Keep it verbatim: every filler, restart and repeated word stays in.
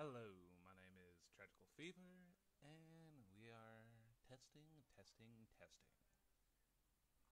Hello, my name is Tragical Fever, and we are testing, testing, testing.